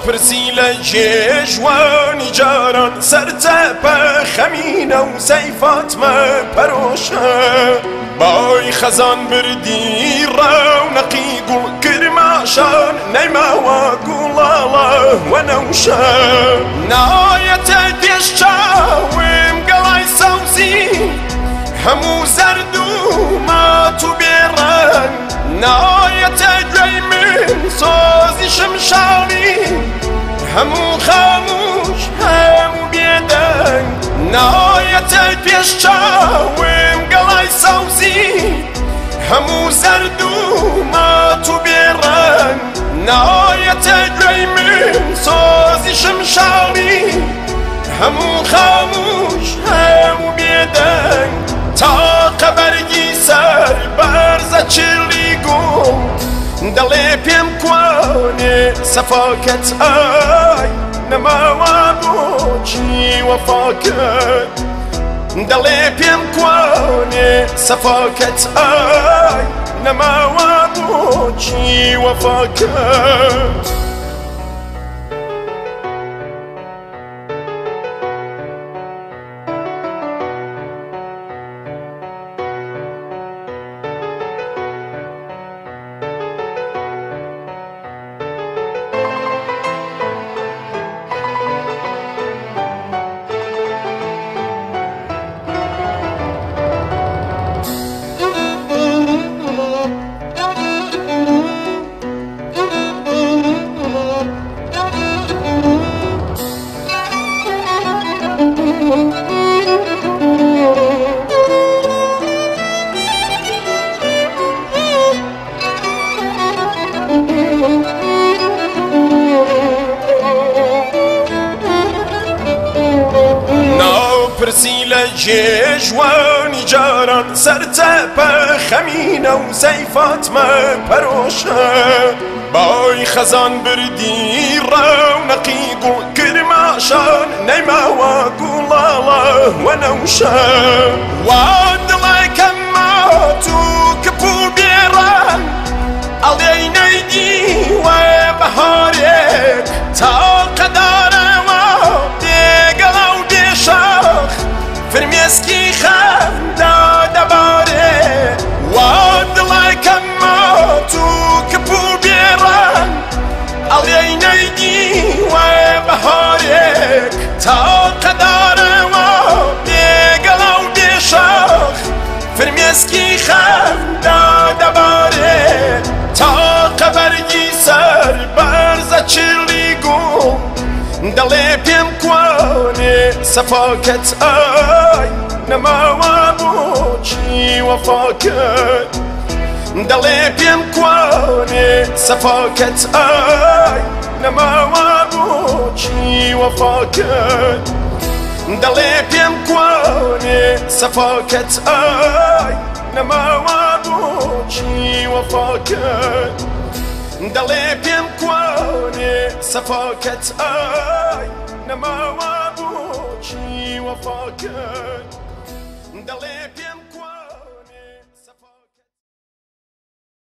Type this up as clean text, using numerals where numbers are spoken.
پرسی لە جوانی جاران سەرتەپە خەمینە و سەی فاتمە پەرۆشە بای خەزان بردی ڕەونەقی گوڵ کرماشان نەیماوە گوڵاڵە وەنەوشە نایەتە پێش چاوم گەڵای سەوزی هەموو زەرد و مات و بێڕەنگ نایەتە گوێی من سۆزی شمشاڵی هەموو خاموش هەموو بێدەنگ نایەتە پێش چاوم گەڵای سەوزی هەموو زەرد و مات و بێڕەنگ نایەتە گوێی من سۆزی شمشاڵی هەموو خاموش هەموو بێدەنگ تاقە بەرگی سەر بەرزە چلی گوڵ دەڵێ پێم کوانێ سەفاکەت ئای نەماوە بۆچی وەفاکەت دەڵێ پێم کوانێ سەفاکەت ئای نەماوە بۆچی وەفاکەت پرسی لە جوانی جاران سەرتەپە خەمینە و سەی فاتمە پەرۆشە بای خەزان بردی ڕەونەقی گوڵ کرماشان نەیماوە گوڵاڵە وەنەوشە وا دڵێکەم مات و کپ و بێڕەنگ ئەڵێی نەیدیوە بەهارێک تاقە دارەوە بێگەڵە و بێشەخ فرمێسکی خەمدا دەبارێ وا دڵێکەم مات و کپ و بێڕەنگ ئەڵێی نەیدیوە بەهارێک تاقە دارەوە بێگەڵە و بێشەخ فرمێسکی خەمدا دەبارێ تاقە بەرگی سەر بەرزە چلی گوڵ دەڵێ پێم کوانێ سەفاکەت ئای نەماوە بۆچی وەفاکەت دەڵێ پێم کوانێ سەفاکەت ئای نەماوە بۆچی وەفاکەت دەڵێ پێم کوانێ سەفاکەت ئای نەماوە بۆچی وەفاکەت دەڵێ پێم کوانێ سەفاکەت ئای نەماوە بۆچی وەفاکەت دەڵێ پێم